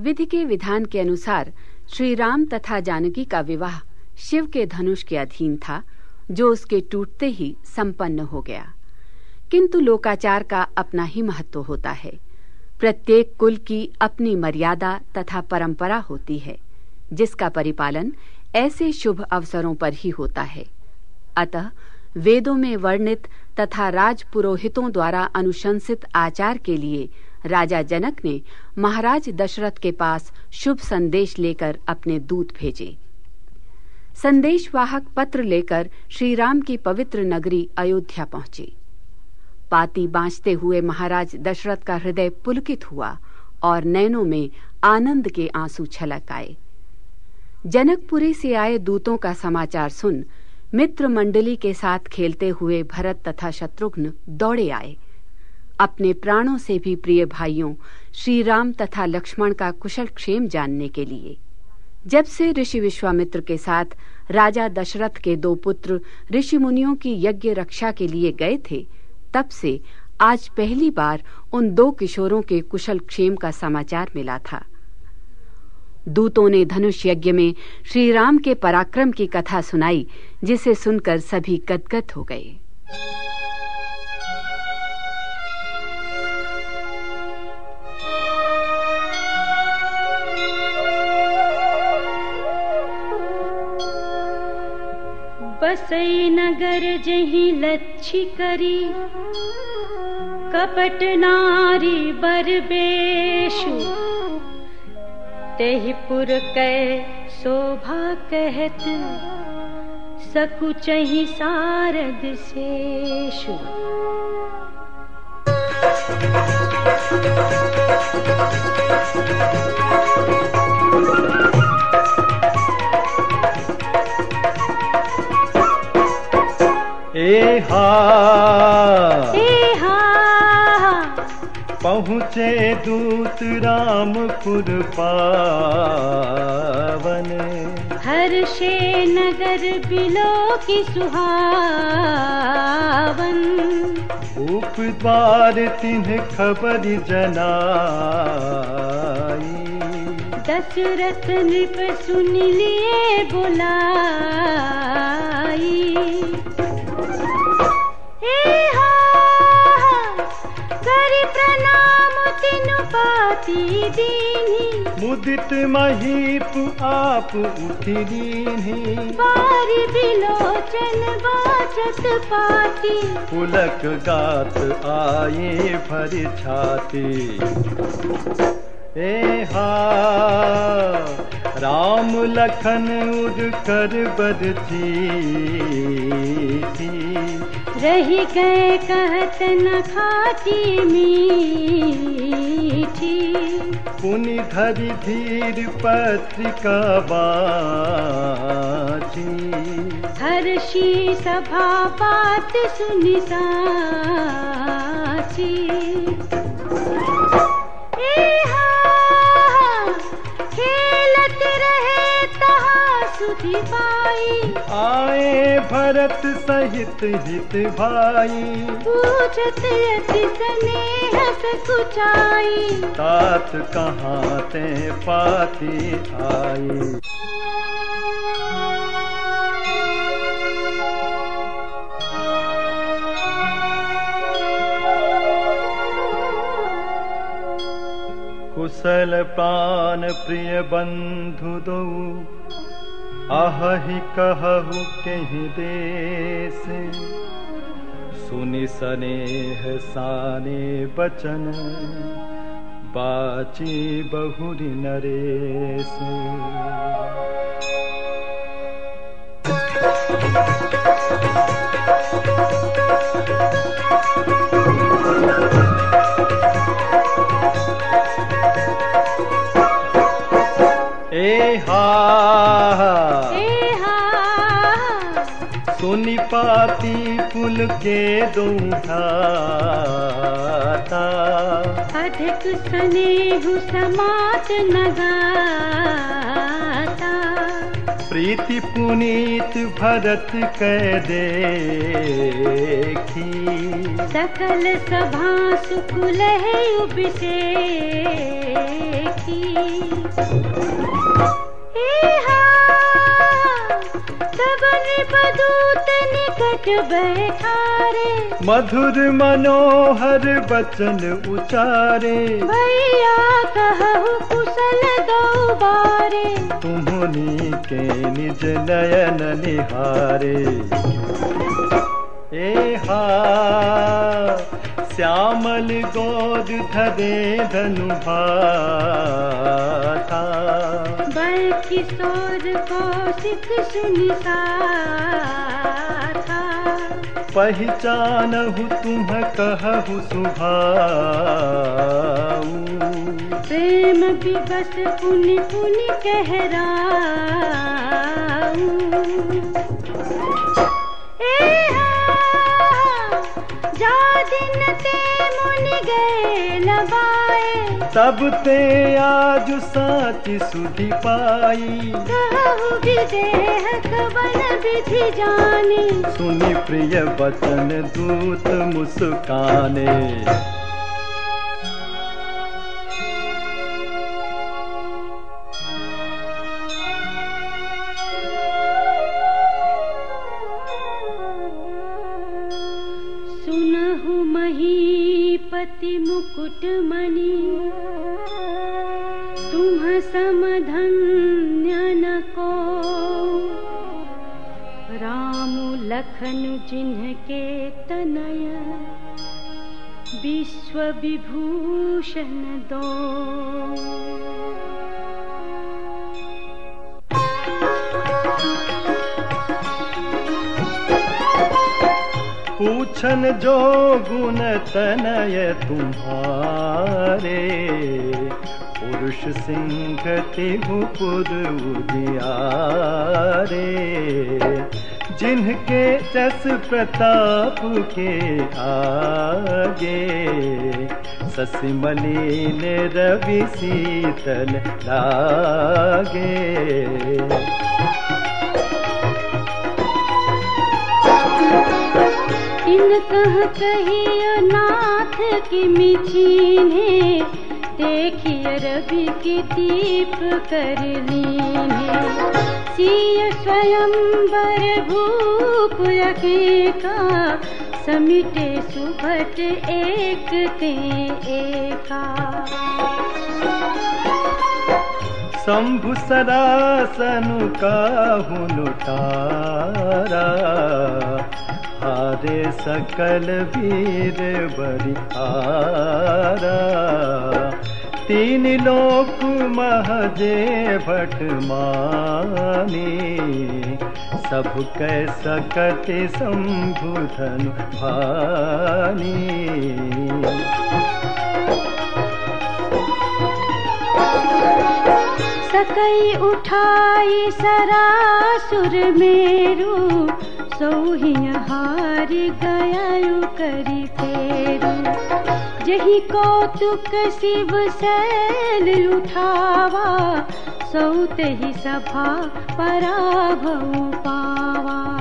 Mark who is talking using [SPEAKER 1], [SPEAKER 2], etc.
[SPEAKER 1] विधि के विधान के अनुसार श्री राम तथा जानकी का विवाह शिव के धनुष के अधीन था, जो उसके टूटते ही संपन्न हो गया। किंतु लोकाचार का अपना ही महत्व होता है। प्रत्येक कुल की अपनी मर्यादा तथा परंपरा होती है, जिसका परिपालन ऐसे शुभ अवसरों पर ही होता है। अतः वेदों में वर्णित तथा राजपुरोहितों द्वारा अनुशंसित आचार के लिए राजा जनक ने महाराज दशरथ के पास शुभ संदेश लेकर अपने दूत भेजे। संदेशवाहक पत्र लेकर श्री राम की पवित्र नगरी अयोध्या पहुंचे। पाती बांचते हुए महाराज दशरथ का हृदय पुलकित हुआ और नैनों में आनंद के आंसू छलक आए। जनकपुरी से आए दूतों का समाचार सुन मित्र मंडली के साथ खेलते हुए भरत तथा शत्रुघ्न दौड़े आए। अपने प्राणों से भी प्रिय भाइयों श्री राम तथा लक्ष्मण का कुशल क्षेम जानने के लिए। जब से ऋषि विश्वामित्र के साथ राजा दशरथ के 2 पुत्र ऋषि मुनियों की यज्ञ रक्षा के लिए गए थे, तब से आज पहली बार उन 2 किशोरों के कुशल क्षेम का समाचार मिला था। दूतों ने धनुष यज्ञ में श्री राम के पराक्रम की कथा सुनाई, जिसे सुनकर सभी गदगद हो गए।
[SPEAKER 2] बसई नगर जही लच्छी करी, कपट नारी बरबेशु, तेहि पुर कै शोभा कहत, सकुचहि सारद शेषु।
[SPEAKER 3] पहुँचे दूत रामपुर पावन,
[SPEAKER 2] हर्षे नगर बिलो की सुहावन।
[SPEAKER 3] भूप द्वार तिन्ह खबर जनाई,
[SPEAKER 2] दशरथ नृप सुन लिए बुलाई। करि प्रणाम तिनु पाती दीन्ही,
[SPEAKER 3] मुदित महीप आप उठि दीन्ही।
[SPEAKER 2] बारी बिलोचन बाचत पाती,
[SPEAKER 3] पुलक गात आए भर छाती। राम लखन उड़ कर बरती,
[SPEAKER 2] रही गए कहत न खाती मीठी।
[SPEAKER 3] पुनि धरि धीर पत्रिका बाची,
[SPEAKER 2] हर्षी सभा बात सुनि साची। खेलत रहे तहाँ सुधि पाई,
[SPEAKER 3] आए भरत सहित हित भाई।
[SPEAKER 2] पूछत अति स्नेह सकुचाई,
[SPEAKER 3] तात कहाँ ते पाती आई। कुशल प्राण प्रिय बंधु दो, अहि कहु केहि देश। सुनि सनेह साने बचन, बाची बहुरी नरेश। सुनि पाती पुल के दो घाता,
[SPEAKER 2] अधिक स्नेह समात न गाता।
[SPEAKER 3] प्रीति पुनीत भरत कह देखी,
[SPEAKER 2] सकल सभा सुख लहे उपसेखी। तब नृपदूत निकट बैठारे,
[SPEAKER 3] मधुर मनोहर बचन उचारे।
[SPEAKER 2] भैया कहु कुशल दो बारे,
[SPEAKER 3] तुम्हनी के निज नयन निहारे। श्यामल गोद धरे धनु भाता,
[SPEAKER 2] बल किशोर कौशिक सुनि साथा।
[SPEAKER 3] पहचानहु तुम कहु सुभाऊ,
[SPEAKER 2] प्रेम विवश पुनि पुनि कहराऊ। जा दिन ते मुनि गए लबाए,
[SPEAKER 3] तब ते आज साची सुधि पाई।
[SPEAKER 2] कहु विदेह कवन विधि जाने,
[SPEAKER 3] सुनि प्रिय वचन दूत मुस्काने।
[SPEAKER 2] सुनहु महीपति मुकुट मणि, तुम सम धन्य न को। राम लखन जिन्हके तनय, विश्व विभूषण दो।
[SPEAKER 3] पूछन जो गुण तनय तुम्हारे, पुरुष सिंह तिहुपुर उजियारे। जिनके जस प्रताप के आगे, शशि मलिन रवि शीतल लागे।
[SPEAKER 2] इन कह कहिय नाथ की मिछीने, देखिए रवि की दीप कर लीने। सिय स्वयंवर भूप एका, समिटे सुभट एक ते एका।
[SPEAKER 3] शंभु सरासनु काहु लुटारा, हारे सकल वीर बरिहारा। तीन लोक महजे भट मानी, सब कै सकत शंभु धनु भानी।
[SPEAKER 2] सकई उठाई सरासुर मेरु, सोहिय हार गयायु करि फेरु। जहि कौतुक शिव शैल उठावा, सौते ही सभा पराभव पावा।